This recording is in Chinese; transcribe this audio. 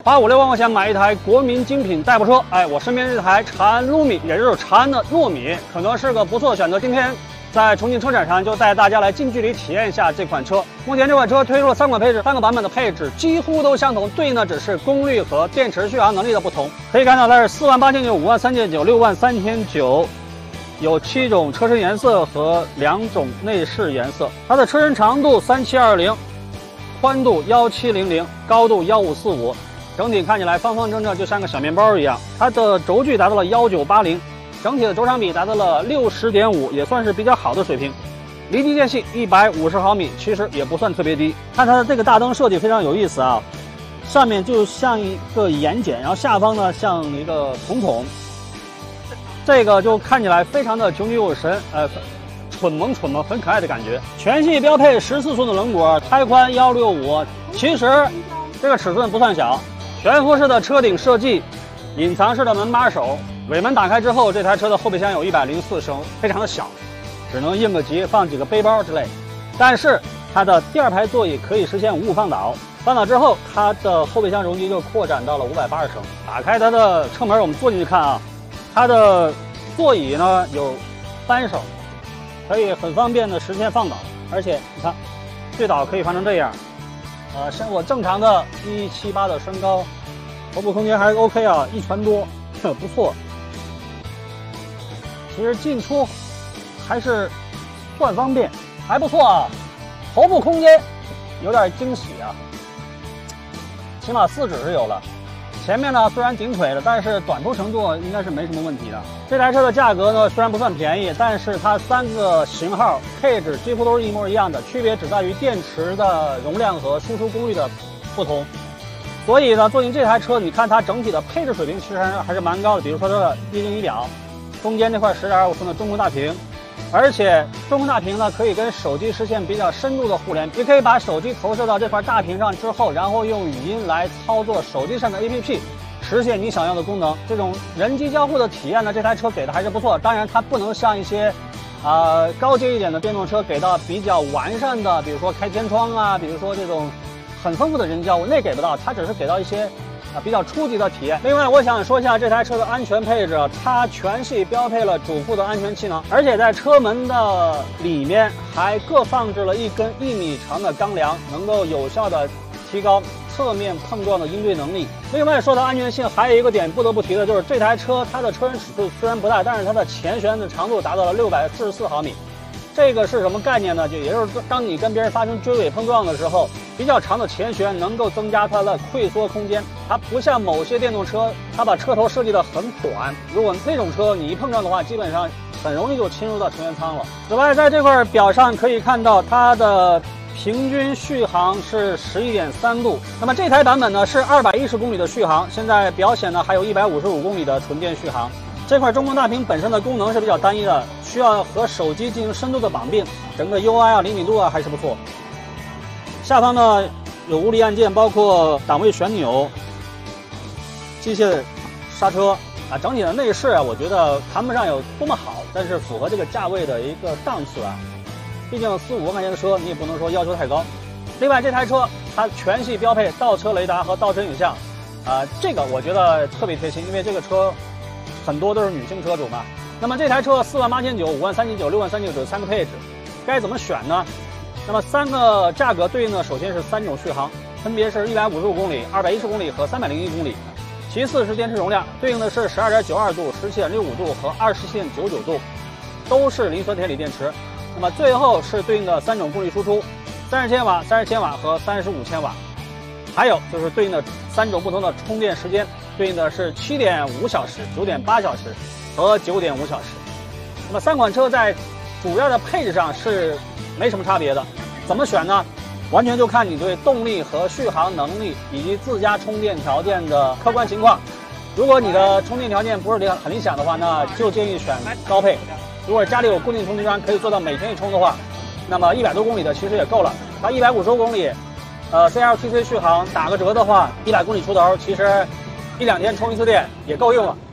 花5、6万块钱买一台国民精品代步车，哎，我身边这台长安陆米，也就是长安的糯米，可能是个不错的选择。今天在重庆车展上就带大家来近距离体验一下这款车。目前这款车推出了3款配置，3个版本的配置几乎都相同，对应的只是功率和电池续航能力的不同。可以看到它是48900、53900、63900，有7种车身颜色和2种内饰颜色。它的车身长度3720，宽度1700，高度1545。整体看起来方方正正，就像个小面包一样。它的轴距达到了1980，整体的轴长比达到了60.5，也算是比较好的水平。离地间隙150毫米，其实也不算特别低。看它的这个大灯设计非常有意思啊，上面就像一个眼睑，然后下方呢像一个瞳孔，这个就看起来非常的炯炯有神，蠢萌，很可爱的感觉。全系标配14寸的轮毂，胎宽165，其实这个尺寸不算小。悬浮式的车顶设计，隐藏式的门把手，尾门打开之后，这台车的后备箱有104升，非常的小，只能应个急，放几个背包之类。但是它的第2排座椅可以实现无误放倒，放倒之后，它的后备箱容积就扩展到了580升。打开它的车门，我们坐进去看啊，它的座椅呢有扳手，可以很方便的实现放倒，而且你看，最倒可以放成这样。像我正常的178的身高，头部空间还 OK 啊，1拳多，不错。其实进出还是算方便，还不错啊。头部空间有点惊喜啊，起码4指是有了。前面呢虽然顶腿了，但是短途乘坐应该是没什么问题的。这台车的价格呢虽然不算便宜，但是它3个型号配置几乎都是一模一样的，区别只在于电池的容量和输出功率的不同。所以呢，坐进这台车，你看它整体的配置水平其实还是蛮高的。比如说它的液晶仪表，中间这块10.25寸的中控大屏，而且中控大屏呢可以跟手机实现比较深度的互联，也可以把手机投射到这块大屏上之后，然后用语音来操作手机上的 APP， 实现你想要的功能。这种人机交互的体验呢，这台车给的还是不错。当然，它不能像一些高阶一点的电动车给到比较完善的，比如说开天窗啊，比如说这种很丰富的人机交互，那给不到，它只是给到一些比较初级的体验。另外，我想说一下这台车的安全配置，它全系标配了主副的安全气囊，而且在车门的里面还各放置了一根1米长的钢梁，能够有效的提高侧面碰撞的应对能力。另外，说到安全性，还有一个点不得不提的就是这台车它的车身尺寸虽然不大，但是它的前悬的长度达到了644毫米。这个是什么概念呢？也就是当你跟别人发生追尾碰撞的时候，比较长的前悬能够增加它的溃缩空间。它不像某些电动车，它把车头设计得很短，如果那种车你一碰撞的话，基本上很容易就侵入到成员舱了。此外，在这块表上可以看到它的平均续航是11.3度。那么这台版本呢是210公里的续航，现在表显呢还有155公里的纯电续航。这块中控大屏本身的功能是比较单一的，需要和手机进行深度的绑定，整个 UI 啊、灵敏度啊还是不错。下方呢有物理按键，包括档位旋钮、机械刹车啊，整体的内饰啊，我觉得谈不上有多么好，但是符合这个价位的一个档次啊。毕竟4、5万块钱的车，你也不能说要求太高。另外，这台车它全系标配倒车雷达和倒车影像，这个我觉得特别贴心，因为这个车很多都是女性车主嘛。那么这台车48900、53900、63900这3个配置，该怎么选呢？那么3个价格对应的首先是3种续航，分别是155公里、210公里和301公里。其次是电池容量，对应的是12.92度、17.65度和20.99度，都是磷酸铁锂电池。那么最后是对应的3种功率输出，30千瓦、30千瓦和35千瓦。还有就是对应的3种不同的充电时间，对应的是7.5小时、9.8小时和9.5小时。那么3款车在主要的配置上是没什么差别的，怎么选呢？完全就看你对动力和续航能力以及自家充电条件的客观情况。如果你的充电条件不是很理想的话，那就建议选高配。如果家里有固定充电桩，可以做到每天一充的话，那么100多公里的其实也够了。它150公里，CLTC 续航打个折的话，100公里出头，其实1、2天充一次电也够用了。